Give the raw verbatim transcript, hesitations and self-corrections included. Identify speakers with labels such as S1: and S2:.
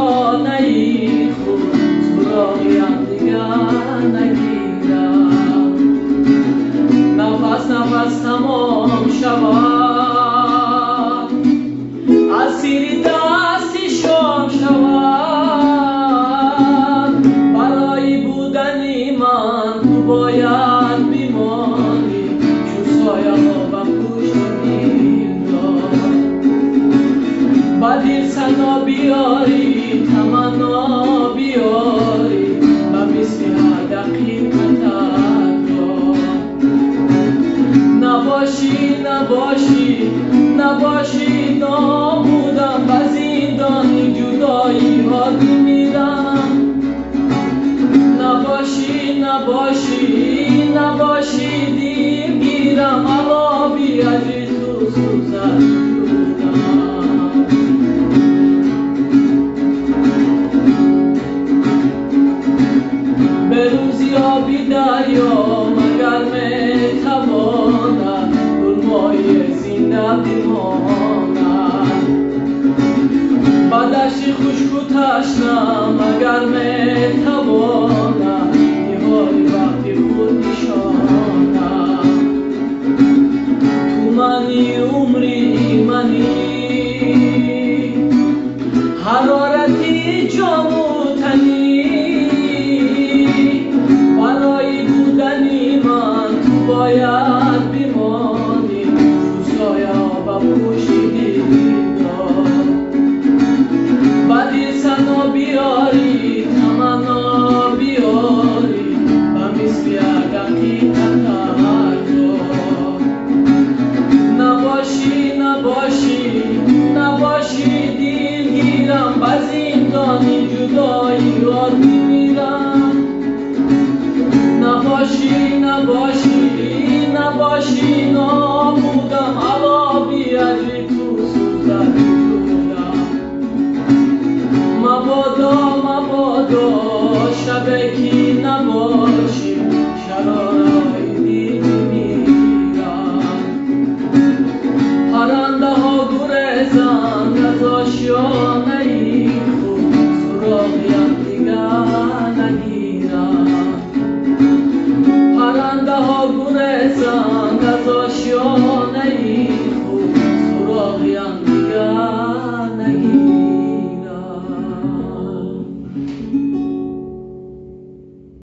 S1: آشیانه ای خود سراغی هم دیگر نگیرم. نفس نفس تمام شود، اسیری دستی شام شود. برای بودنی من تو باید بیماری، چو سایه ها و پشت می‌دار. بدیر سنا بیاری، تمنا بیاری و مثل هر دقیقت نباشی نباشی نباشی نابودم و زندانی جدایی ها میرم. نباشی نباشی نباشی دیر گیرم، علابی اجی تو سوزد جودم. به روزی آبی دریا مگر میتواند گلمای زنده بماند. بدشتی خشک و تشنه مگر میتواند نهالی وقتی خود نشاند. تو منی عمری منی، حرارتی جان و تنی. باید بیمانی تو سایه و پوشیدی دار. بدی سنا بیاری، تمنا بیاری و مثل دقیقت دار. نباشی نباشی نباشی دلگیرم، و زندانی جدایی را میمیرم. نباشی نباشی نباشی نابودم، علابی اجی تو سوزد جودم. مبادا مبادا شبکی نباشی، شرارای دیگه میرم. پرنده ها گریزند از آشیانه ای خود، سراغی هم دیگر نگیرم. پرنده ها گریزند از آشیانه ای